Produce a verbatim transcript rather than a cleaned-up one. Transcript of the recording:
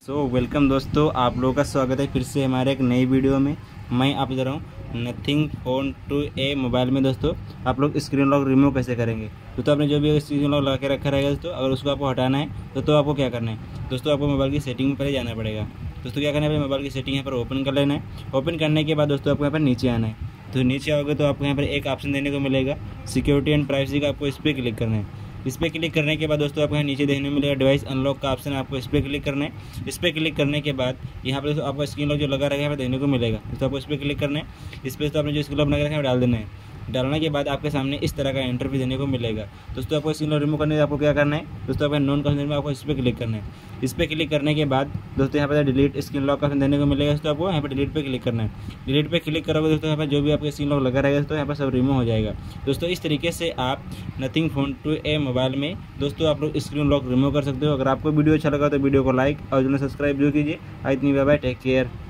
So welcome दोस्तों, आप लोगों का स्वागत है फिर से हमारे एक नई वीडियो में। मैं आप दे रहा हूँ Nothing phone two A mobile में। दोस्तों आप लोग स्क्रीन लॉक रिमूव कैसे करेंगे। दोस्तों आपने जो भी स्क्रीन लॉक लगा के रखा रहेगा दोस्तों, अगर उसको आपको हटाना है तो, तो आपको क्या करना है दोस्तों, आपको मोबाइल की सेटिंग में पहले जाना पड़ेगा। दोस्तों क्या करना है, मोबाइल की सेटिंग यहाँ पर ओपन कर लेना है। ओपन करने के बाद दोस्तों आपको यहाँ पर नीचे आना है। तो नीचे आओगे तो आपको यहाँ पर एक ऑप्शन देने को मिलेगा सिक्योरिटी एंड प्राइवेसी का, आपको इस पर क्लिक करना है। इस पर क्लिक करने के बाद दोस्तों आपको यहाँ नीचे देखने मिलेगा डिवाइस अनलॉक का ऑप्शन है, आपको इस पर क्लिक करना है। इस पर क्लिक करने के बाद यहाँ पर दोस्तों आपको स्क्रीन लॉक जो लगा रहेगा यहाँ पर देखने को मिलेगा। दोस्तों आपको इस पर क्लिक करना है। इस पर तो आपने जो स्क्रीन लॉक लगा रखा है डाल देना है। डालने के बाद आपके सामने इस तरह का इंटरव्यू देने को मिलेगा। दोस्तों आपको स्क्रीन लॉक रिमूव करने के आपको क्या करना है दोस्तों, आपको नॉन कंसर्न में आपको इस पर क्लिक करना है। इस पर क्लिक करने के बाद दोस्तों यहाँ पर डिलीट स्क्रीन लॉक का ऑप्शन देने को मिलेगा। दोस्तों आपको यहाँ पर डिलीट पे क्लिक करना है। डिलीट पे क्लिक करोगे दोस्तों यहाँ पर जो भी आपके स्क्रीन लॉक लगा रहेगा दोस्तों यहाँ पर सब रिमूव हो जाएगा। दोस्तों इस तरीके से आप Nothing phone two A mobile में दोस्तों आप लोग स्क्रीन लॉक रिमूव कर सकते हो। अगर आपको वीडियो अच्छा लगा तो वीडियो को लाइक और सब्सक्राइब जो कीजिए। इतनी बाय बाय, टेक केयर।